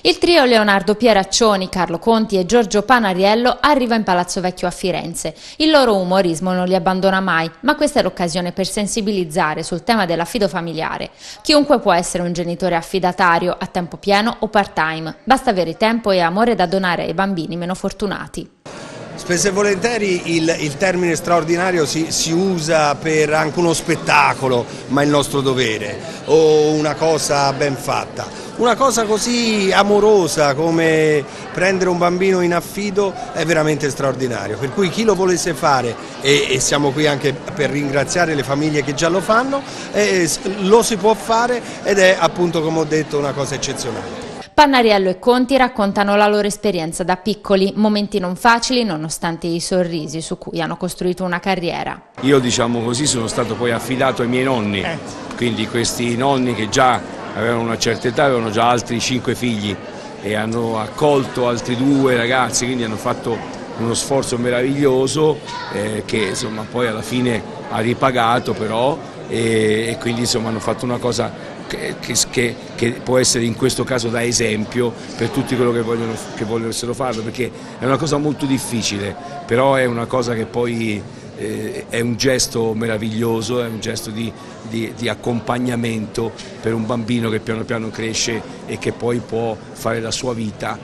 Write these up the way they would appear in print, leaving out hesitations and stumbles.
Il trio Leonardo Pieraccioni, Carlo Conti e Giorgio Panariello arriva in Palazzo Vecchio a Firenze. Il loro umorismo non li abbandona mai, ma questa è l'occasione per sensibilizzare sul tema dell'affido familiare. Chiunque può essere un genitore affidatario a tempo pieno o part-time, basta avere tempo e amore da donare ai bambini meno fortunati. Spesso e volentieri il termine straordinario si usa per anche uno spettacolo, ma è il nostro dovere, o una cosa ben fatta. Una cosa così amorosa come prendere un bambino in affido è veramente straordinario, per cui chi lo volesse fare, e siamo qui anche per ringraziare le famiglie che già lo fanno, lo si può fare ed è appunto, come ho detto, una cosa eccezionale. Panariello e Conti raccontano la loro esperienza da piccoli, momenti non facili nonostante i sorrisi su cui hanno costruito una carriera. Io, diciamo così, sono stato poi affidato ai miei nonni, quindi questi nonni che già avevano una certa età, avevano già altri 5 figli e hanno accolto altri 2 ragazzi, quindi hanno fatto uno sforzo meraviglioso che insomma poi alla fine ha ripagato però e quindi insomma hanno fatto una cosa che può essere in questo caso da esempio per tutti quello che volessero farlo, perché è una cosa molto difficile, però è una cosa che poi è un gesto meraviglioso, è un gesto di accompagnamento per un bambino che piano piano cresce e che poi può fare la sua vita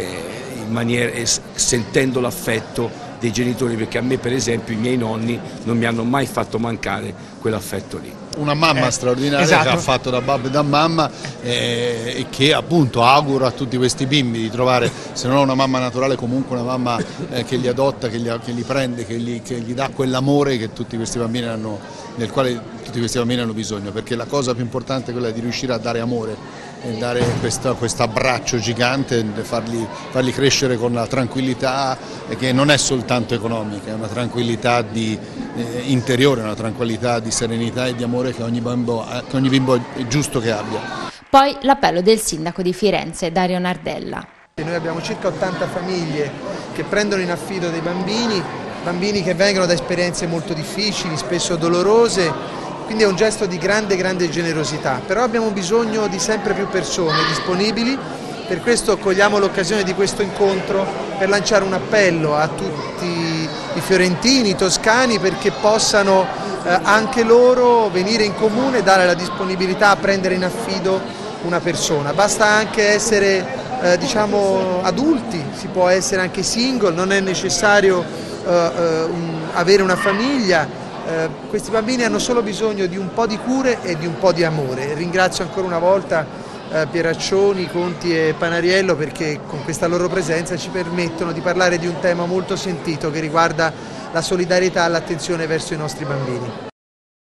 sentendo l'affetto dei genitori, perché a me per esempio i miei nonni non mi hanno mai fatto mancare quell'affetto lì. Una mamma straordinaria, esatto, che ha fatto da babbo e da mamma e che appunto auguro a tutti questi bimbi di trovare, se non una mamma naturale, comunque una mamma che li adotta, che li prende, che gli dà quell'amore che tutti questi bambini hanno, del quale tutti questi bambini hanno bisogno, perché la cosa più importante è quella di riuscire a dare amore e dare questo abbraccio gigante, farli crescere con la tranquillità che non è soltanto economica, è una tranquillità interiore, una tranquillità di serenità e di amore che ogni bimbo è giusto che abbia. Poi l'appello del sindaco di Firenze, Dario Nardella. Noi abbiamo circa 80 famiglie che prendono in affido dei bambini che vengono da esperienze molto difficili, spesso dolorose. Quindi è un gesto di grande generosità, però abbiamo bisogno di sempre più persone disponibili, per questo cogliamo l'occasione di questo incontro per lanciare un appello a tutti i fiorentini, i toscani, perché possano anche loro venire in comune e dare la disponibilità a prendere in affido una persona. Basta anche essere diciamo adulti, si può essere anche single, non è necessario avere una famiglia. Questi bambini hanno solo bisogno di un po' di cure e di un po' di amore. Ringrazio ancora una volta Pieraccioni, Conti e Panariello perché con questa loro presenza ci permettono di parlare di un tema molto sentito che riguarda la solidarietà e l'attenzione verso i nostri bambini.